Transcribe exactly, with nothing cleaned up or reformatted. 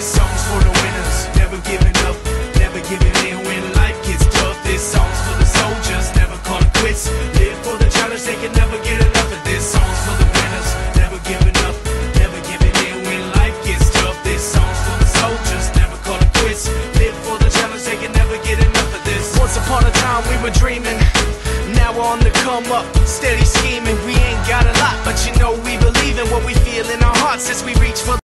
This song's for the winners, never giving up, never giving in when life gets tough. This song's for the soldiers, never call it quits. Live for the challenge, they can never get enough of this. Song's for the winners, never giving up, never giving in when life gets tough. This song's for the soldiers, never call it quits. Live for the challenge, they can never get enough of this. Once upon a time we were dreaming, now we're on the come up, steady scheming. We ain't got a lot, but you know we believe in what we feel in our hearts as we reach for